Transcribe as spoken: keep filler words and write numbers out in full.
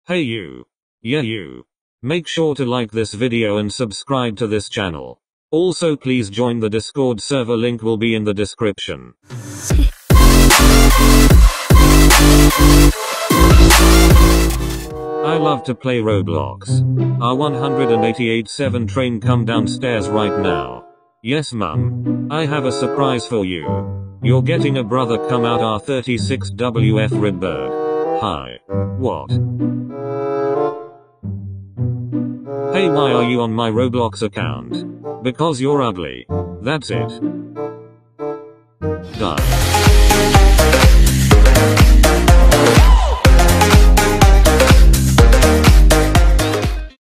Hey you. Yeah you. Make sure to like this video and subscribe to this channel. Also please join the Discord server, link will be in the description. I love to play Roblox. R one eighty-eight seven train, come downstairs right now. Yes mum. I have a surprise for you. You're getting a brother, come out R thirty-six W F Redbird. Hi. What? Hey, why are you on my Roblox account? Because you're ugly. That's it. Die.